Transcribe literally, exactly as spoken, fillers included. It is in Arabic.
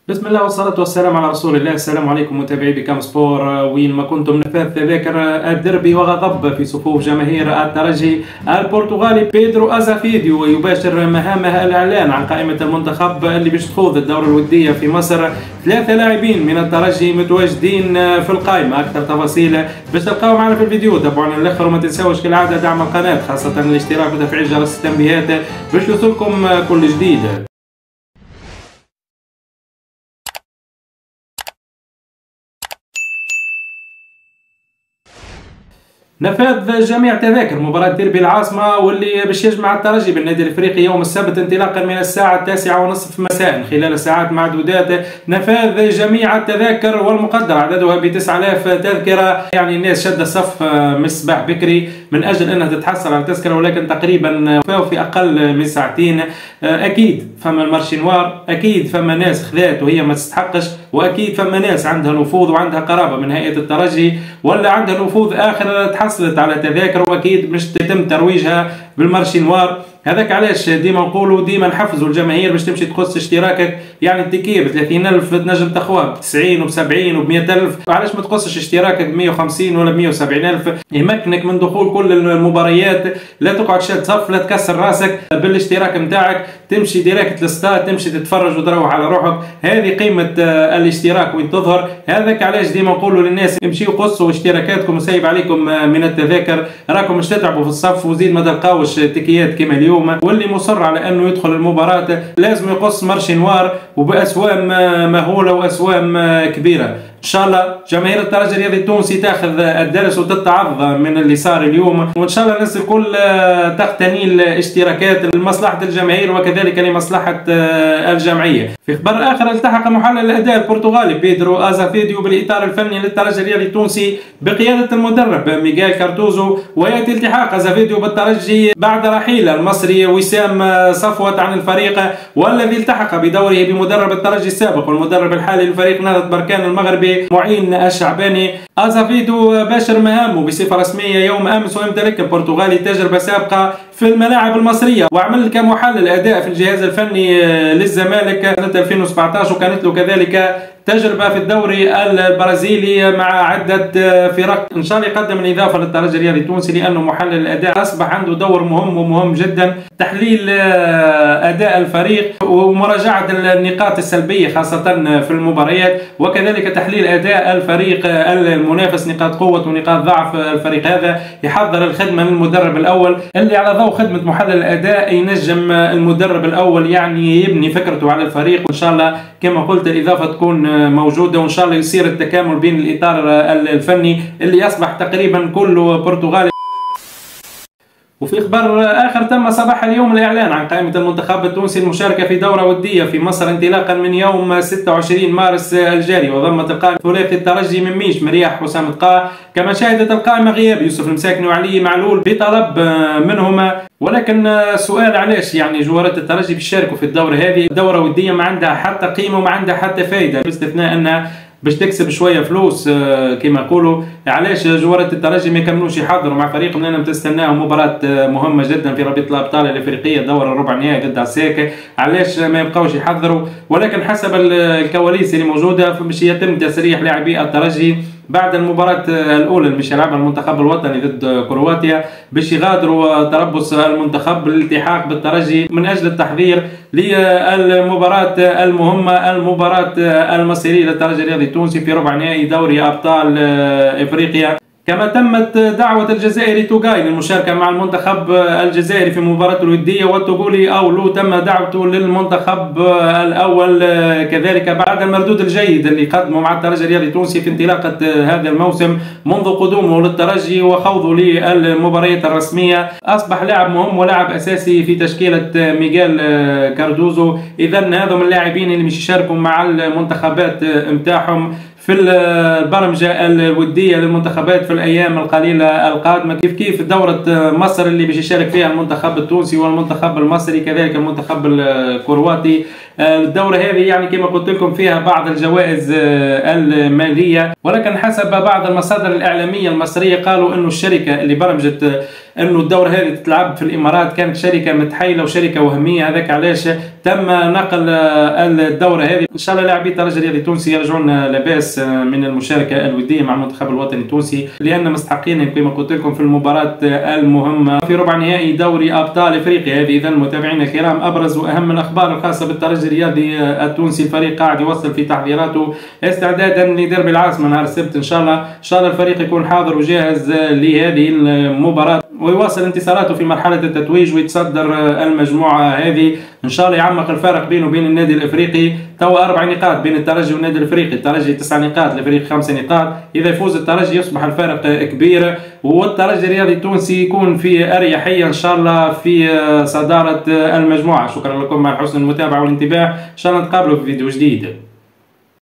بسم الله والصلاة والسلام على رسول الله. السلام عليكم متابعي بكام سبور وين ما كنتم. نفاذ تذاكر الدربي وغضب في صفوف جماهير الترجي البرتغالي. بيدرو أزافيديو يباشر مهامه الإعلان عن قائمة المنتخب اللي باش تخوض الدورة الودية في مصر. ثلاثة لاعبين من الترجي متواجدين في القائمة. أكثر تفاصيل باش تلقاو معنا في الفيديو. تابعونا للآخر وما تنساوش كالعادة دعم القناة، خاصة الاشتراك وتفعيل جرس التنبيهات باش يوصلكم كل جديد. نفاذ جميع تذاكر مباراة ديربي العاصمة واللي باش يجمع الترجي بالنادي الافريقي يوم السبت انطلاقا من الساعة التاسعة ونصف مساء. خلال ساعات معدودات نفاذ جميع التذاكر والمقدر عددها ب تسعة آلاف تذكرة. يعني الناس شد الصف مش صباح بكري من اجل انها تتحصل على تذكرة، ولكن تقريبا في اقل من ساعتين. اكيد فما المارشينوار، اكيد فما ناس خذات وهي ما تستحقش، واكيد فما ناس عندها نفوذ وعندها قرابة من هيئة الترجي ولا عندها نفوذ اخر حصلت على تذاكر واكيد مش تتم ترويجها بالمارشينوار. هذاك علاش ديما نقولوا ديما نحفزوا الجماهير باش تمشي تقص اشتراكك. يعني التيكيه ب ثلاثين ألف تنجم تاخذها ب تسعين وب سبعين وب مئة ألف، علاش ما تقصش اشتراكك ب مئة وخمسين ولا ب مئة وسبعين ألف؟ يمكنك من دخول كل المباريات، لا تقعد شاد صف، لا تكسر راسك بالاشتراك نتاعك، تمشي ديريكت للستاد تمشي تتفرج وتروح على روحك. هذه قيمه الاشتراك وين تظهر. هذاك علاش ديما نقولوا للناس امشيوا قصوا اشتراكاتكم وسايب عليكم من التذاكر، راكم مش تتعبوا في الصف وزيد ما تلقاوش تيكيات كما اليوم. واللي مصر على انه يدخل المباراه لازم يقص مارشينوار وباسوام مهوله واسوام كبيره. ان شاء الله جماهير الترجي الرياضي التونسي تاخذ الدرس وتتعظ من اللي صار اليوم، وان شاء الله الناس الكل تقتني الاشتراكات لمصلحه الجماهير وكذلك لمصلحه الجمعيه. في خبر اخر، التحق محلل الاداء البرتغالي بيدرو أزافيديو بالاطار الفني للترجي الرياضي التونسي بقياده المدرب ميغيل كارتوزو. وياتي التحاق أزافيديو بالترجي بعد رحيل المصري وسام صفوت عن الفريق، والذي التحق بدوره بمدرب الترجي السابق والمدرب الحالي للفريق نهضة بركان المغربي معين الشعباني. أزافيدو باشر مهامه بصفة رسمية يوم أمس، ويمتلك البرتغالي تجربة سابقة في الملاعب المصرية، وعمل كمحلل أداء في الجهاز الفني للزمالك سنة ألفين وسبعة عشر، وكانت له كذلك تجربة في الدوري البرازيلي مع عدة فرق. إن شاء الله يقدم الإضافة للترجي الرياضي التونسي لأنه محلل الأداء أصبح عنده دور مهم ومهم جدا، تحليل أداء الفريق ومراجعة النقاط السلبية خاصة في المباريات، وكذلك تحليل أداء الفريق المنافس، نقاط قوة ونقاط ضعف الفريق. هذا يحضر الخدمة للمدرب الأول اللي على ضوء خدمة محلل الأداء ينجم المدرب الأول يعني يبني فكرته على الفريق. وإن شاء الله كما قلت الإضافة تكون موجودة، وإن شاء الله يصير التكامل بين الإطار الفني اللي أصبح تقريبا كله برتغالي. وفي خبر آخر، تم صباح اليوم الإعلان عن قائمة المنتخب التونسي المشاركة في دورة ودية في مصر انطلاقا من يوم ستة وعشرين مارس الجاري. وضمت القائمة ثلاثي الترجي من ميش مرياح حسام القاع، كما شهدت القائمة غياب يوسف المساكني وعلي معلول بطلب منهما. ولكن سؤال، علاش يعني جوارات الترجي بيشاركوا في الدورة هذه؟ دورة ودية ما عندها حتى قيمة وما عندها حتى فائدة، باستثناء أنها باش تكسب شويه فلوس كما يقولوا. علاش جوارات الترجي ما يكملوش يحضروا مع فريقهم؟ لانهم تستناهم مباراه مهمه جدا في رابطه الابطال الافريقيه، الدور الربع نهائي ضد عساكر. علاش ما يبقاوش يحضروا؟ ولكن حسب الكواليس اللي موجوده باش يتم تسريح لاعبي الترجي بعد المباراة الأولى اللي باش يلعبها المنتخب الوطني ضد كرواتيا، باش يغادروا تربص المنتخب بالالتحاق بالترجي من أجل التحضير للمباراة المهمة، المباراة المصيرية للترجي الرياضي التونسي في ربع نهائي دوري أبطال إفريقيا. كما تمت دعوة الجزائري توغاي للمشاركة مع المنتخب الجزائري في مباراة الودية، والتوغولي أولو تم دعوته للمنتخب الأول كذلك بعد المردود الجيد اللي قدمه مع الترجي الرياضي التونسي في انطلاقة هذا الموسم منذ قدومه للترجي وخوضه للمباريات الرسمية. أصبح لاعب مهم ولاعب أساسي في تشكيلة ميغيل كاردوزو. إذا هذا من اللاعبين اللي مش يشاركوا مع المنتخبات متاعهم في البرمجة الودية للمنتخبات في الأيام القليلة القادمة، كيف كيف دورة مصر اللي باش يشارك فيها المنتخب التونسي والمنتخب المصري كذلك المنتخب الكرواتي. الدورة هذه يعني كما قلت لكم فيها بعض الجوائز المالية، ولكن حسب بعض المصادر الإعلامية المصرية قالوا إنه الشركة اللي برمجت انه الدوره هذه تتلعب في الامارات كانت شركه متحيله وشركه وهميه، هذاك علاش تم نقل الدوره هذه. ان شاء الله لاعبي الترجي الرياضي التونسي يرجعون لاباس من المشاركه الوديه مع المنتخب الوطني التونسي، لان مستحقين كما قلت لكم في المباراه المهمه في ربع نهائي دوري ابطال افريقيا. هذه اذا متابعينا الكرام ابرز واهم الاخبار الخاصه بالترجي الرياضي التونسي. الفريق قاعد يوصل في تحضيراته استعدادا لديربي العاصمه نهار السبت ان شاء الله. ان شاء الله الفريق يكون حاضر وجاهز لهذه المباراه ويواصل انتصاراته في مرحله التتويج ويتصدر المجموعه هذه. ان شاء الله يعمق الفارق بينه وبين النادي الافريقي، توا اربع نقاط بين الترجي والنادي الافريقي، الترجي تسع نقاط الافريقي خمس نقاط. اذا يفوز الترجي يصبح الفارق كبير والترجي الرياضي التونسي يكون في اريحيه ان شاء الله في صداره المجموعه. شكرا لكم على حسن المتابعه والانتباه، ان شاء الله نتقابلوا في فيديو جديد.